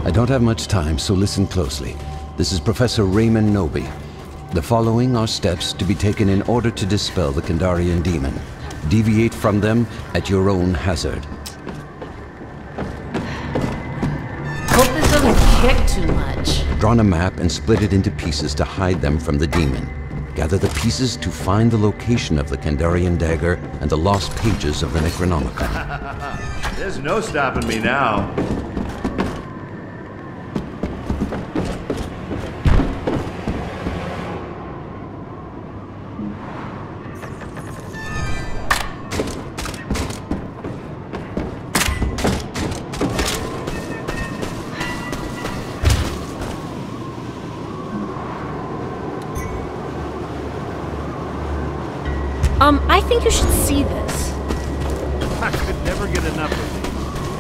I don't have much time, so listen closely. This is Professor Raymond Nobi. The following are steps to be taken in order to dispel the Kandarian demon. Deviate from them at your own hazard. Hope this doesn't kick too much. Draw a map and split it into pieces to hide them from the demon. Gather the pieces to find the location of the Kandarian dagger and the lost pages of the Necronomicon. There's no stopping me now. I think you should see this. I could never get enough of these.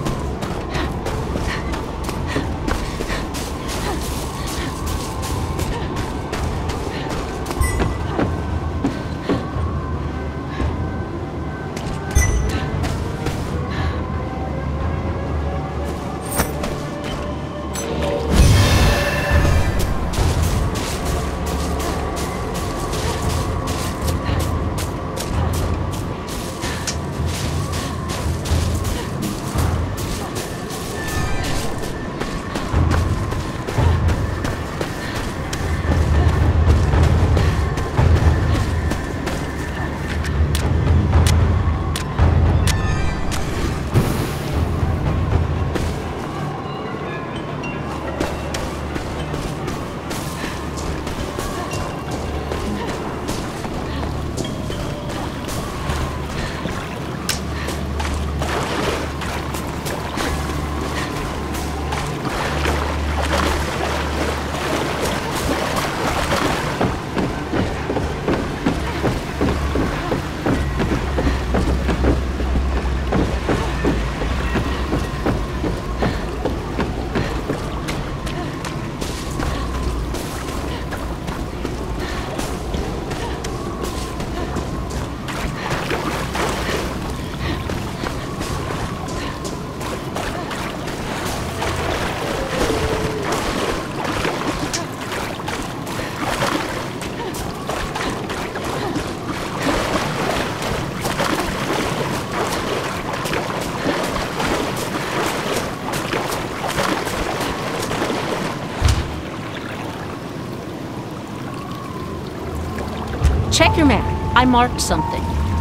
Check your map. I marked something.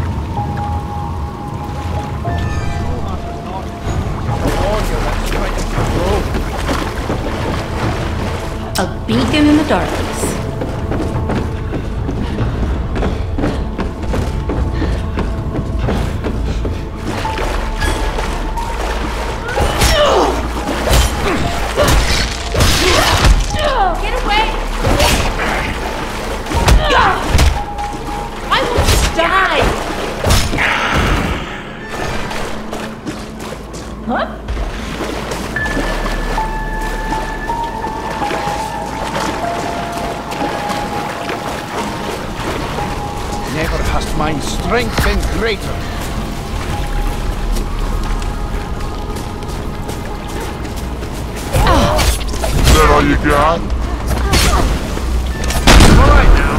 A beacon in the darkness. Get away! I will die! Huh? Never hast mein strength been greater. Is that all you got? All right now.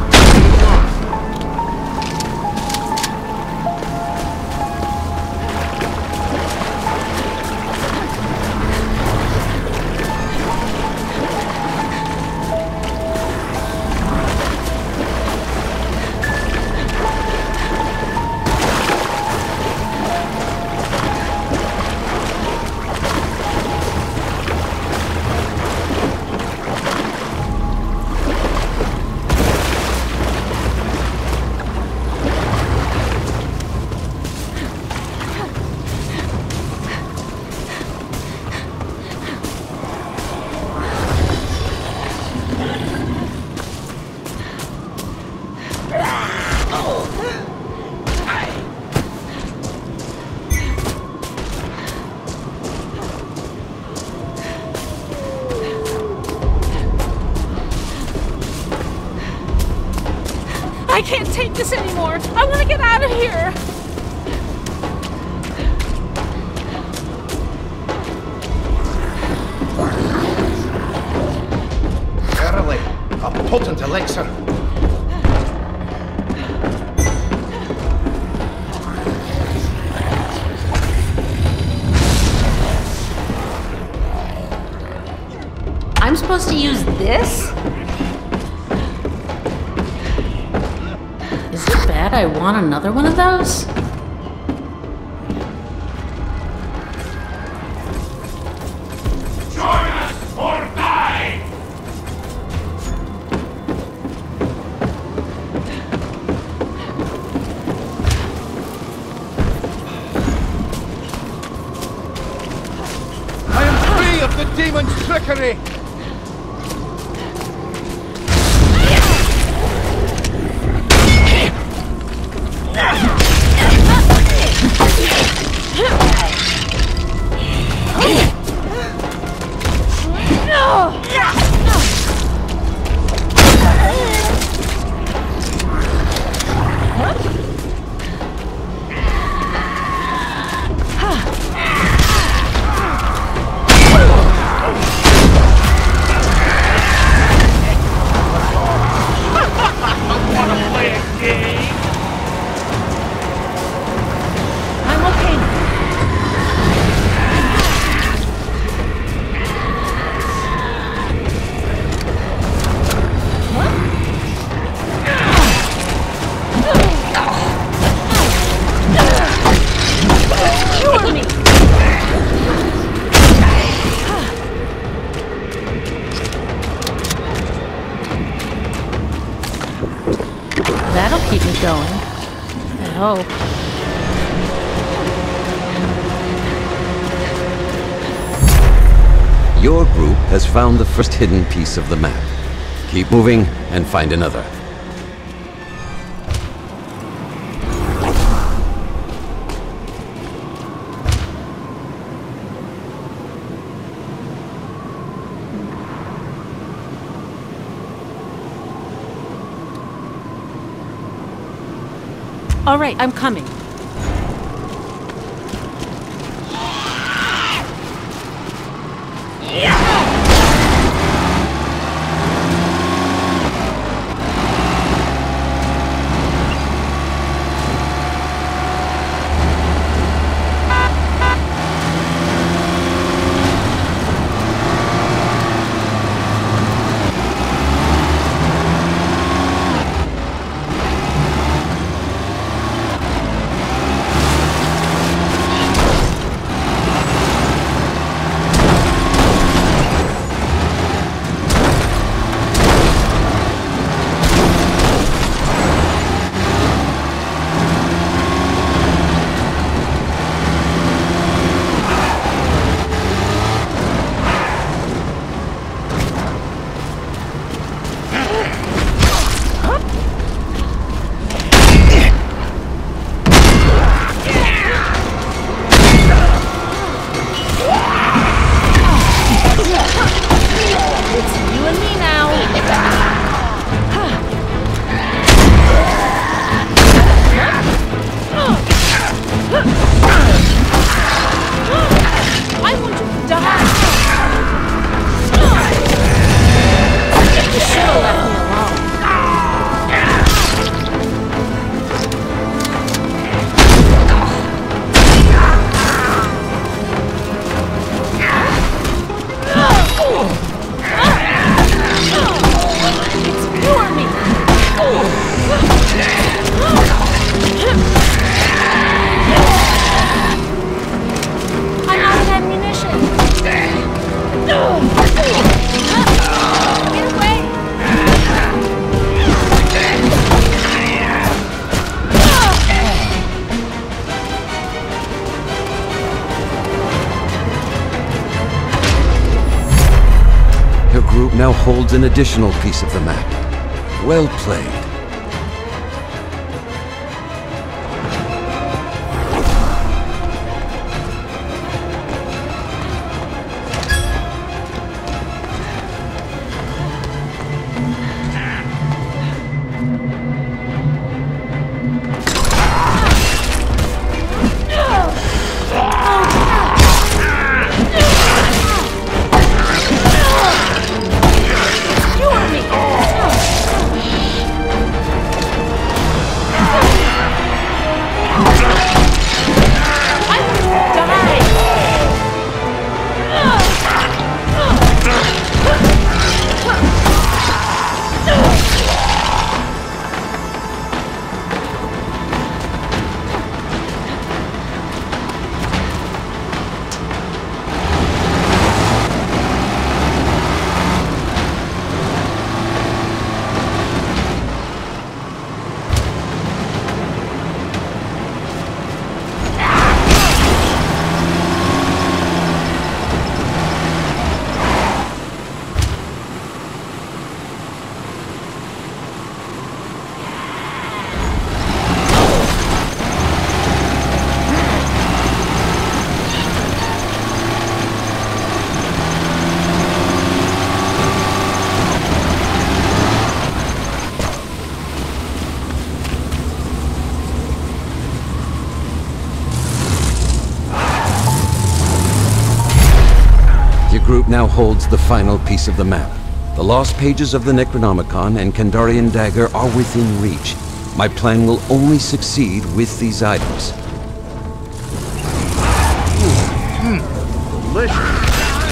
I can't take this anymore. I want to get out of here. potent elixir. I'm supposed to use this? Is it bad I want another one of those? I am free of the demon's trickery! That'll keep me going. I hope. Your group has found the first hidden piece of the map. Keep moving and find another. All right, I'm coming. Your group now holds an additional piece of the map. Well played. Cure me! Your group now holds the final piece of the map. The lost pages of the Necronomicon and Kandarian Dagger are within reach. My plan will only succeed with these items. Delicious.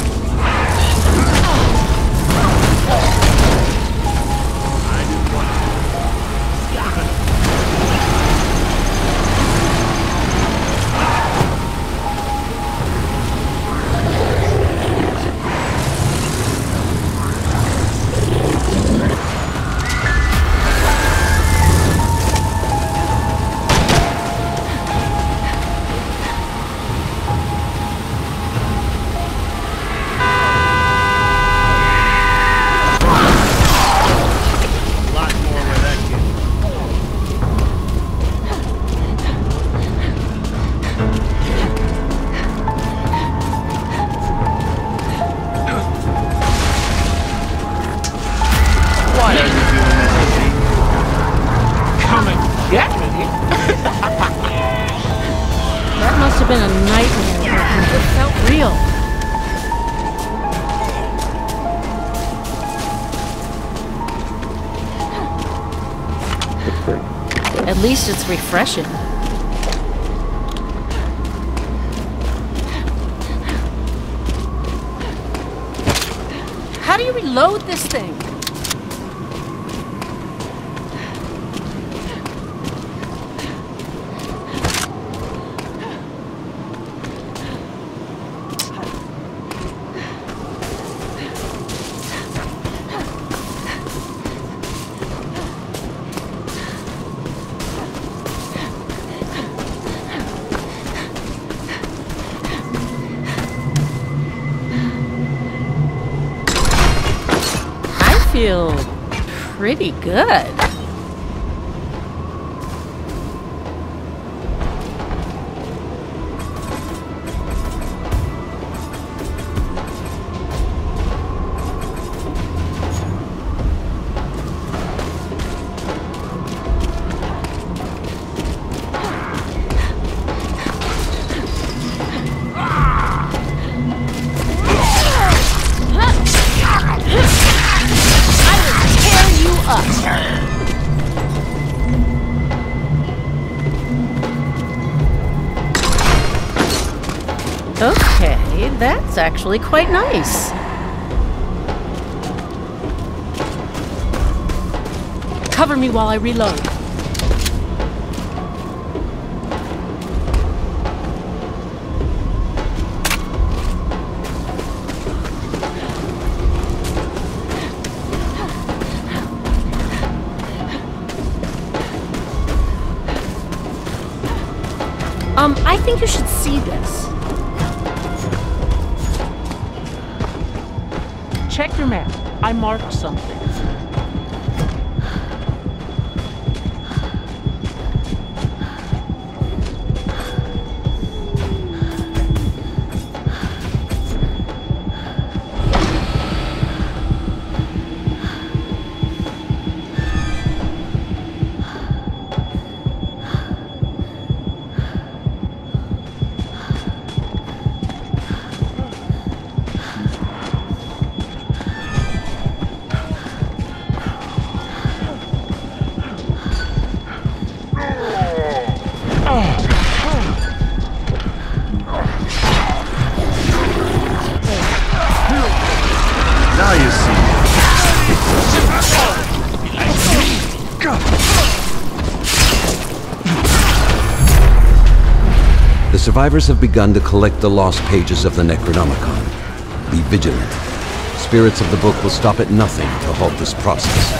That must have been a nightmare. It felt real. At least it's refreshing. How do you reload this thing? Feel pretty good. Okay, that's actually quite nice. Cover me while I reload. I think you should see this. Check your map. I marked something. Now you see. The survivors have begun to collect the lost pages of the Necronomicon. Be vigilant. Spirits of the book will stop at nothing to halt this process.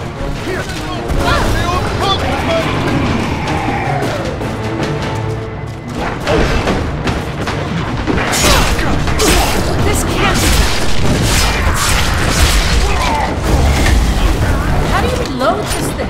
This can't be. How do you reload this thing?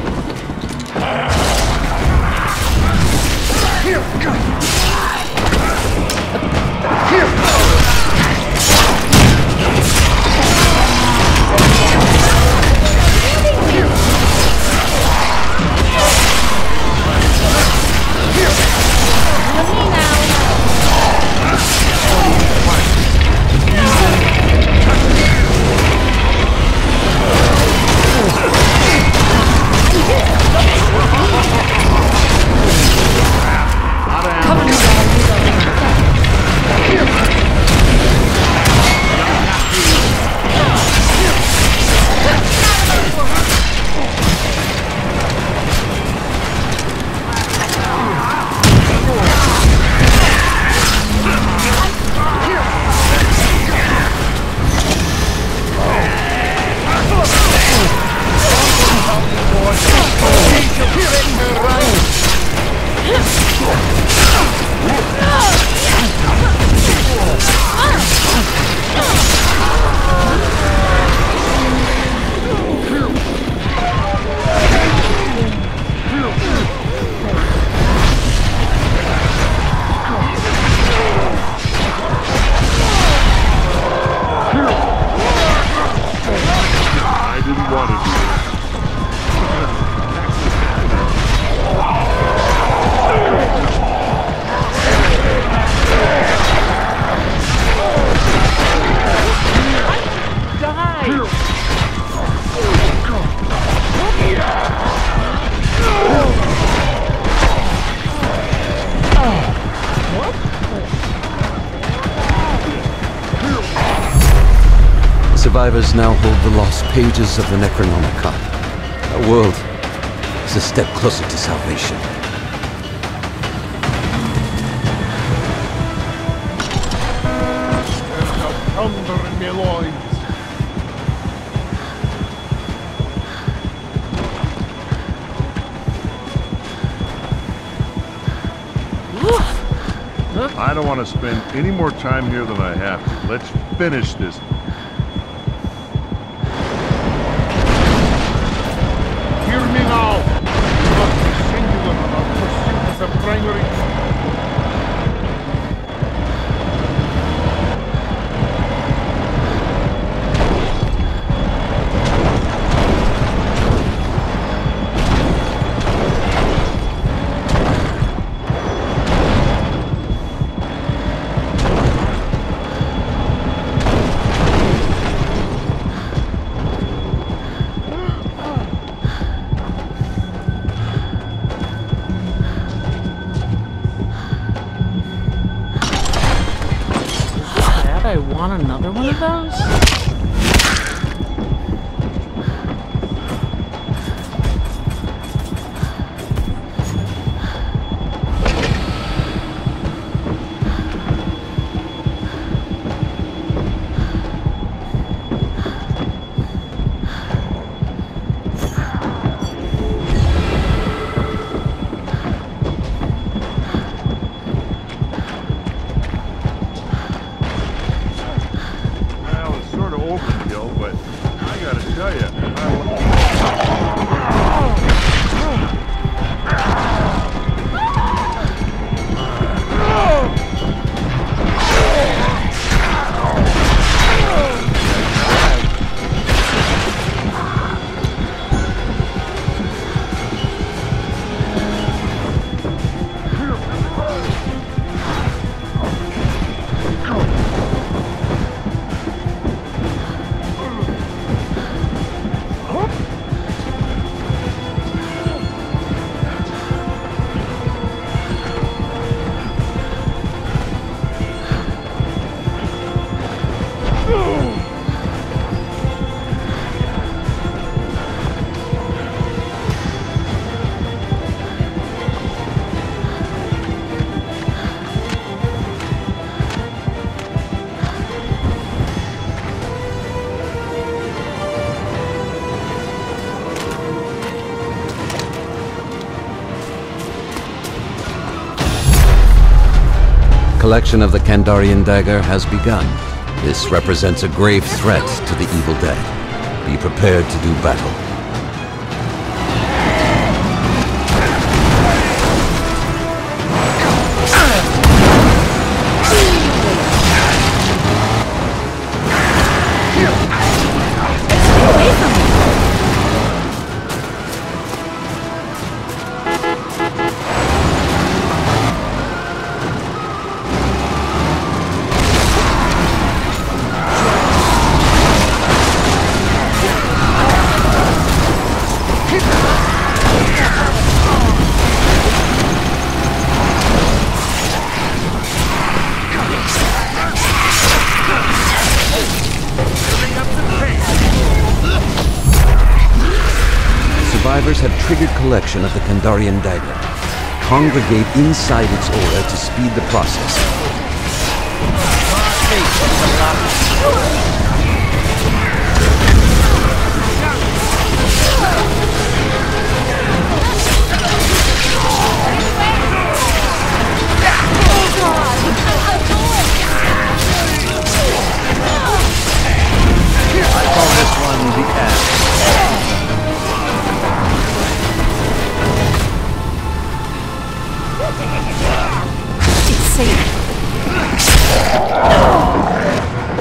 didn't want to do this. Survivors now hold the lost pages of the Necronomicon. Our world is a step closer to salvation. Thunder in my loins. I don't want to spend any more time here than I have to. Let's finish this. Hear me now! You must be singular in our pursuit of the primary. I want another one of those? Collection of the Kandarian dagger has begun. This represents a grave threat to the evil dead. Be prepared to do battle. Survivors have triggered collection of the Kandarian dagger. Congregate inside its aura to speed the process. I call this one the end. It's safe.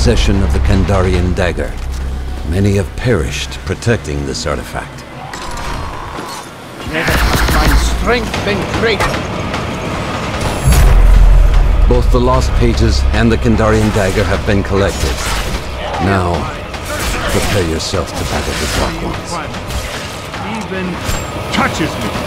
possession of the Kandarian dagger. Many have perished protecting this artifact. Never has my strength been greater. Both the lost pages and the Kandarian dagger have been collected. Now, prepare yourself to battle the Dark Ones. Even touches me.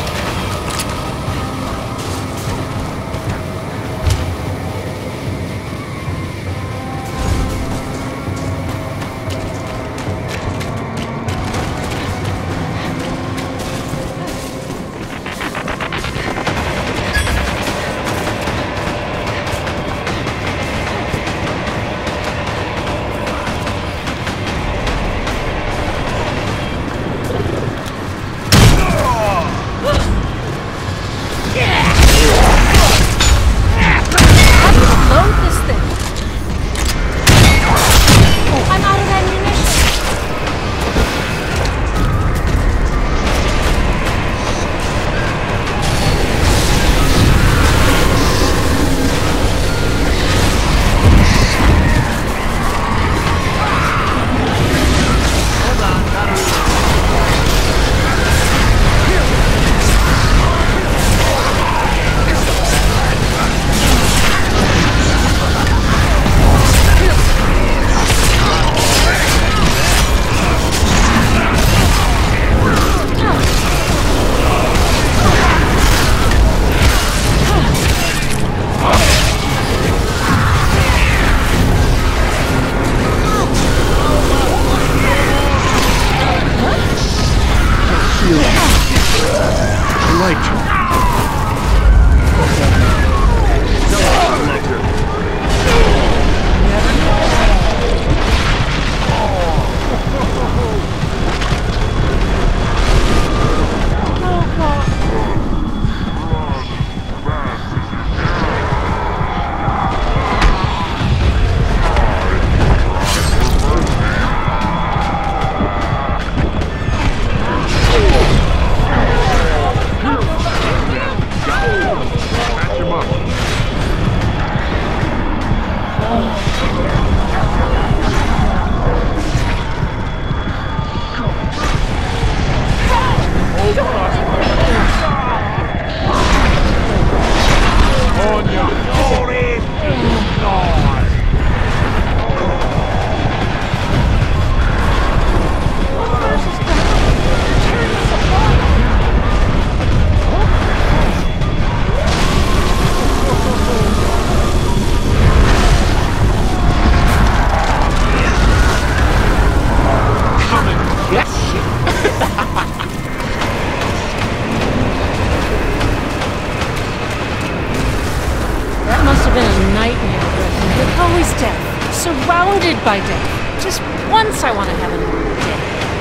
Surrounded by death. Just once I want to have another day.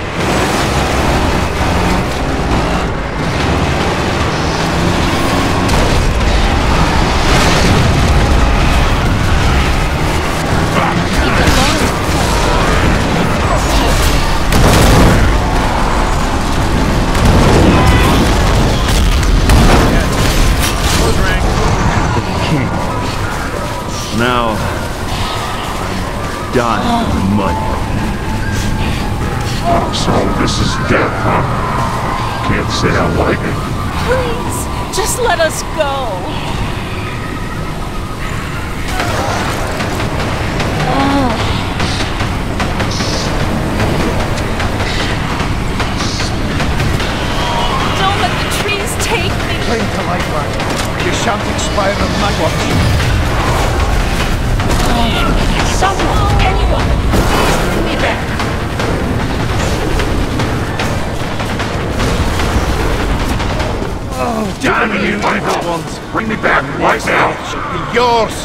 Now, done with the mud. So this is death, huh? Can't say I like it. Please, just let us go. Don't let the trees take me. Cling to life, lad. You shan't expire on my watch. Someone, anyone, please bring me back. Oh, damn you, Michael ones! Bring me back right now! It should be yours!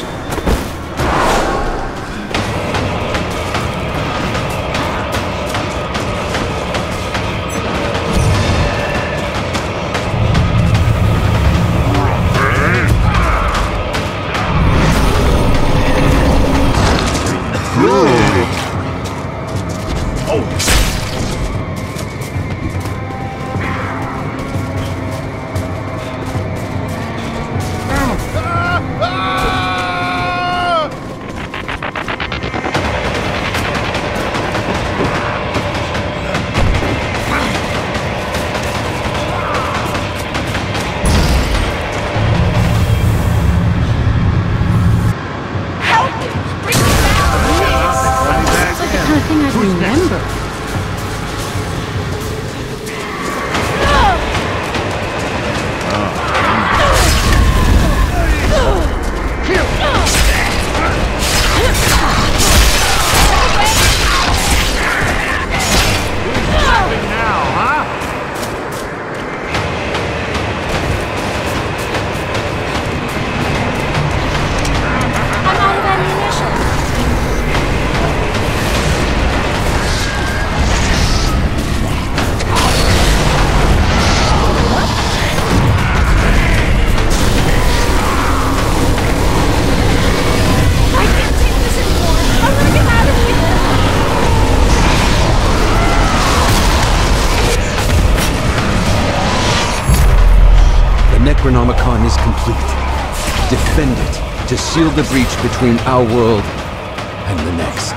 Necronomicon is complete. Defend it to seal the breach between our world and the next.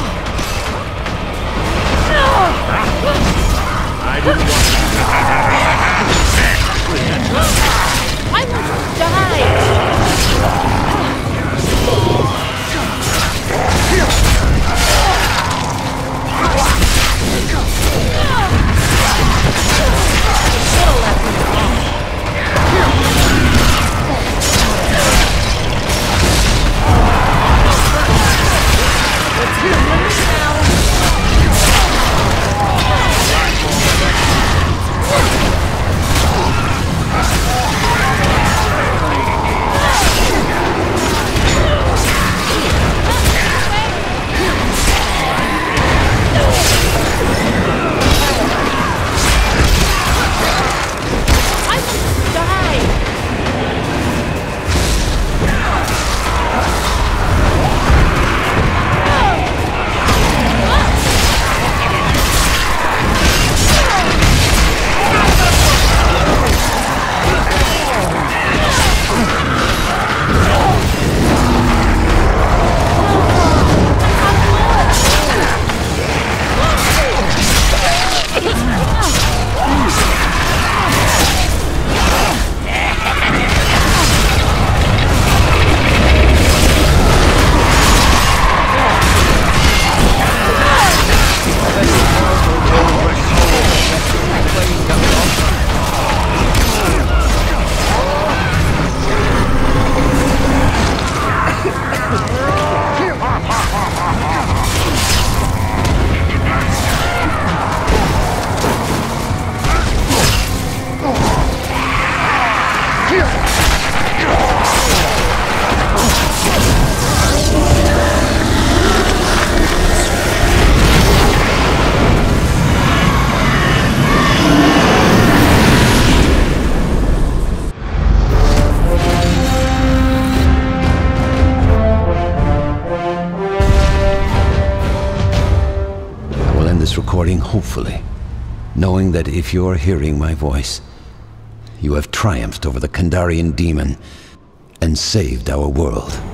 I didn't want I want to die! Recording, hopefully, knowing that if you're hearing my voice, you have triumphed over the Kandarian demon and saved our world.